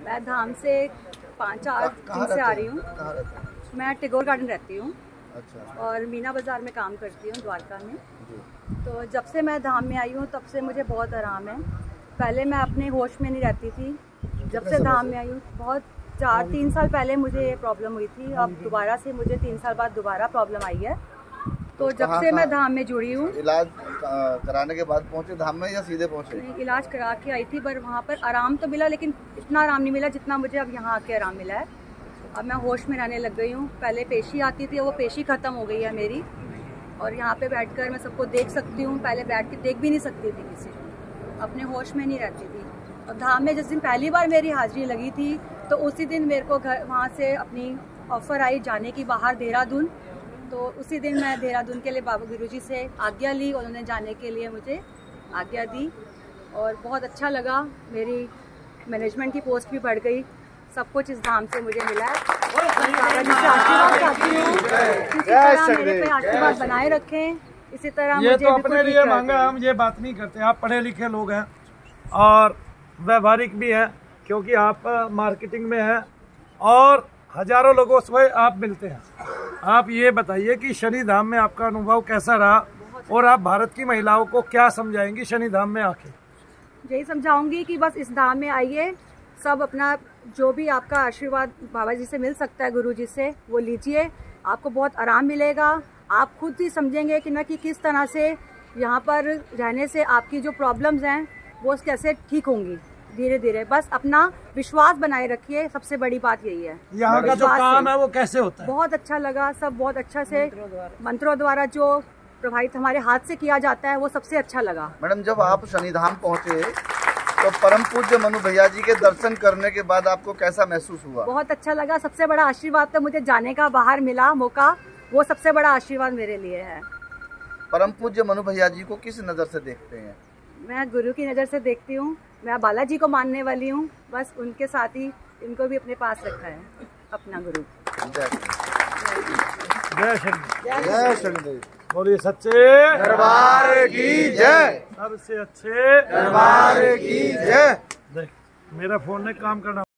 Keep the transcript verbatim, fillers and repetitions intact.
मैं धाम से पाँच चार दिन से आ रही हूँ। मैं टिगोर गार्डन रहती हूँ। अच्छा। और मीना बाज़ार में काम करती हूँ द्वारका में। तो जब से मैं धाम में आई हूँ तब से मुझे बहुत आराम है। पहले मैं अपने होश में नहीं रहती थी। जब से धाम में आई हूँ बहुत चार तीन साल पहले मुझे ये प्रॉब्लम हुई थी। अब दोबारा से मुझे तीन साल बाद दोबारा प्रॉब्लम आई है। तो जब से मैं धाम में जुड़ी हूँ। इलाज कराने के बाद पहुँचे धाम में या सीधे पहुँचे? नहीं, इलाज करा के आई थी, पर वहाँ पर आराम तो मिला, लेकिन इतना आराम नहीं मिला जितना मुझे अब यहाँ आके आराम मिला है। अब मैं होश में रहने लग गई हूँ। पहले पेशी आती थी, वो पेशी ख़त्म हो गई है मेरी, और यहाँ पे बैठकर मैं सबको देख सकती हूँ। पहले बैठ के देख भी नहीं सकती थी किसी को, अपने होश में नहीं रहती थी। और धाम में जिस दिन पहली बार मेरी हाजिरी लगी थी तो उसी दिन मेरे को घर वहाँ से अपनी ऑफ़र आई जाने की बाहर देहरादून। तो उसी दिन मैं देहरादून के लिए बाबा गुरुजी से आज्ञा ली, उन्होंने जाने के लिए मुझे आज्ञा दी और बहुत अच्छा लगा। मेरी मैनेजमेंट की पोस्ट भी बढ़ गई। सब कुछ इस धाम से मुझे मिला है। आशीर्वाद चाहती हूँ, इसी तरह मेरे पे आशीर्वाद बनाए रखें। इसी तरह ये मुझे तो अपने लिए मांगा, हम ये बात नहीं करते। आप पढ़े लिखे लोग हैं और व्यवहारिक भी हैं, क्योंकि आप मार्केटिंग में हैं और हजारों लोगों से आप मिलते हैं। आप ये बताइए कि शनि धाम में आपका अनुभव कैसा रहा और आप भारत की महिलाओं को क्या समझाएंगी शनि धाम में आके? यही समझाऊंगी कि बस इस धाम में आइए, सब अपना जो भी आपका आशीर्वाद बाबा जी से मिल सकता है, गुरु जी से, वो लीजिए। आपको बहुत आराम मिलेगा। आप खुद ही समझेंगे कि ना कि किस तरह से यहाँ पर रहने से आपकी जो प्रॉब्लम्स हैं वो कैसे ठीक होंगी धीरे धीरे। बस अपना विश्वास बनाए रखिए, सबसे बड़ी बात यही है। यहाँ का जो काम है वो कैसे होता है? बहुत अच्छा लगा, सब बहुत अच्छा से मंत्रों द्वारा जो प्रभावित हमारे हाथ से किया जाता है वो सबसे अच्छा लगा। मैडम, जब आप शनिधाम पहुँचे तो परम पूज्य मनु भैया जी के दर्शन करने के बाद आपको कैसा महसूस हुआ? बहुत अच्छा लगा। सबसे बड़ा आशीर्वाद तो मुझे जाने का बाहर मिला मौका, वो सबसे बड़ा आशीर्वाद मेरे लिए है। परम पूज्य मनु भैया जी को किस नज़र से देखते हैं? मैं गुरु की नज़र से देखती हूँ। मैं बालाजी को मानने वाली हूँ, बस उनके साथ ही इनको भी अपने पास रखा है, अपना गुरु। जय शनि, जय शनि। बोलिए सच्चे दरबार की जय, सबसे अच्छे दरबार की जय। देख, मेरा फोन ने काम करना